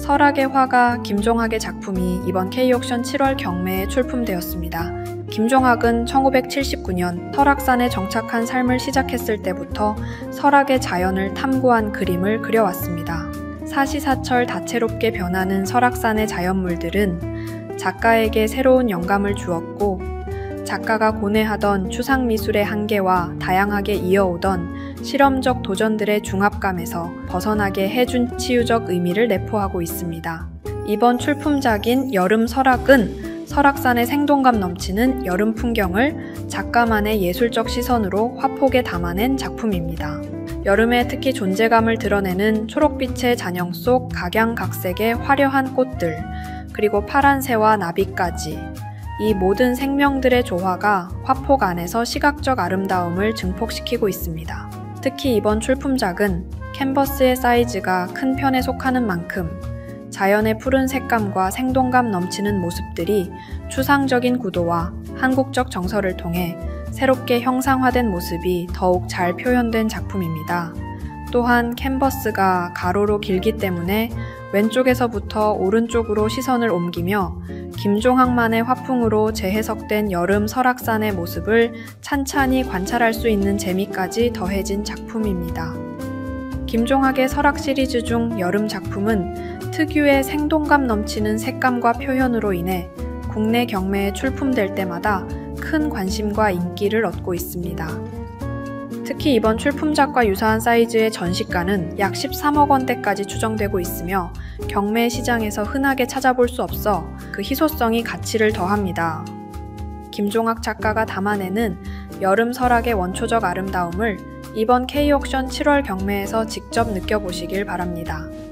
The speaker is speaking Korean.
설악의 화가 김종학의 작품이 이번 K옥션 7월 경매에 출품되었습니다. 김종학은 1979년 설악산에 정착한 삶을 시작했을 때부터 설악의 자연을 탐구한 그림을 그려왔습니다. 사시사철 다채롭게 변하는 설악산의 자연물들은 작가에게 새로운 영감을 주었고, 작가가 고뇌하던 추상미술의 한계와 다양하게 이어오던 실험적 도전들의 중압감에서 벗어나게 해준 치유적 의미를 내포하고 있습니다. 이번 출품작인 여름 설악은 설악산의 생동감 넘치는 여름 풍경을 작가만의 예술적 시선으로 화폭에 담아낸 작품입니다. 여름에 특히 존재감을 드러내는 초록빛의 잔영 속 각양각색의 화려한 꽃들, 그리고 파란 새와 나비까지, 이 모든 생명들의 조화가 화폭 안에서 시각적 아름다움을 증폭시키고 있습니다. 특히 이번 출품작은 캔버스의 사이즈가 큰 편에 속하는 만큼 자연의 푸른 색감과 생동감 넘치는 모습들이 추상적인 구도와 한국적 정서를 통해 새롭게 형상화된 모습이 더욱 잘 표현된 작품입니다. 또한 캔버스가 가로로 길기 때문에 왼쪽에서부터 오른쪽으로 시선을 옮기며 김종학만의 화풍으로 재해석된 여름 설악산의 모습을 찬찬히 관찰할 수 있는 재미까지 더해진 작품입니다. 김종학의 설악 시리즈 중 여름 작품은 특유의 생동감 넘치는 색감과 표현으로 인해 국내 경매에 출품될 때마다 큰 관심과 인기를 얻고 있습니다. 특히 이번 출품작과 유사한 사이즈의 전시가는 약 13억 원대까지 추정되고 있으며 경매 시장에서 흔하게 찾아볼 수 없어 그 희소성이 가치를 더합니다. 김종학 작가가 담아내는 여름 설악의 원초적 아름다움을 이번 K옥션 7월 경매에서 직접 느껴보시길 바랍니다.